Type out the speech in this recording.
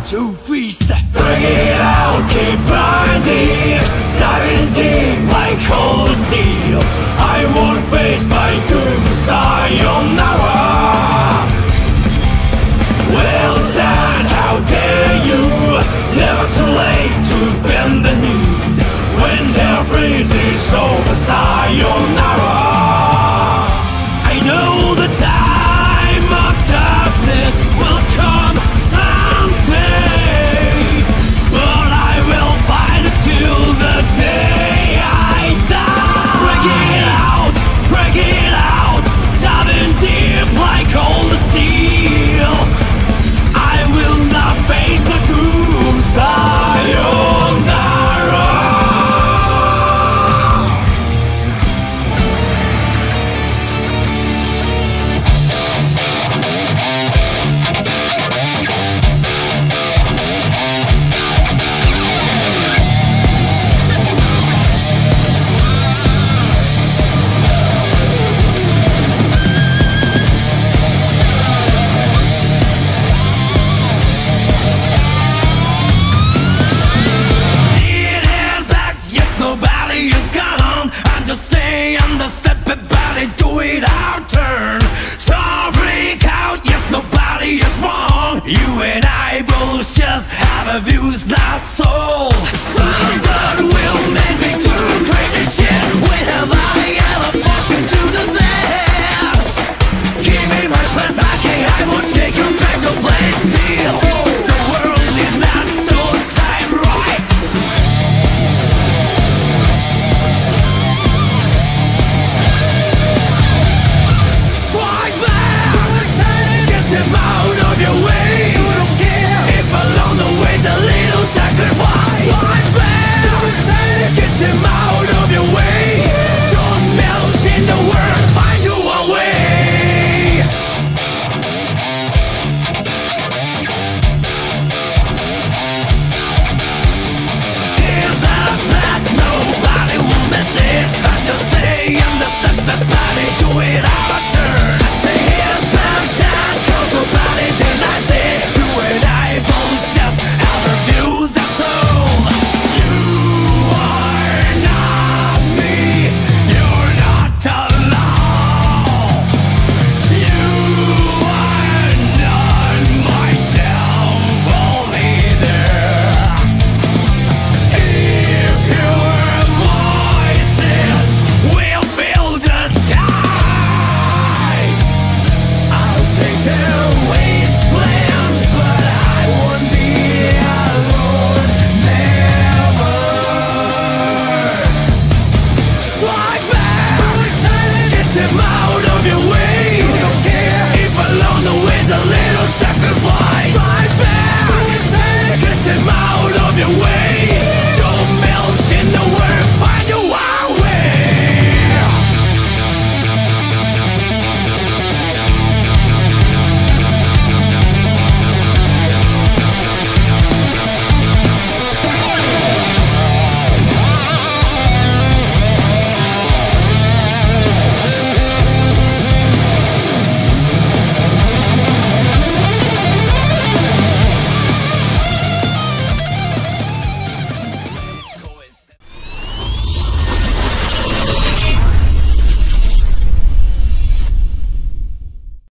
to feast. Bring it out, keep grinding, diving deep like cold steel. I won't face my doom, sayonara. Well done, how dare you? Never too late to bend the knee. When hell freezes over, sayonara. I know the time of darkness will come someday, but I will fight it till the day I die. Break it out, diving deep like cold steel. I will not face the doom, sayonara. Nobody is gone. I'm just saying the step about it, do it our turn. So freak out, yes, nobody is wrong. You and I both just have a views, that's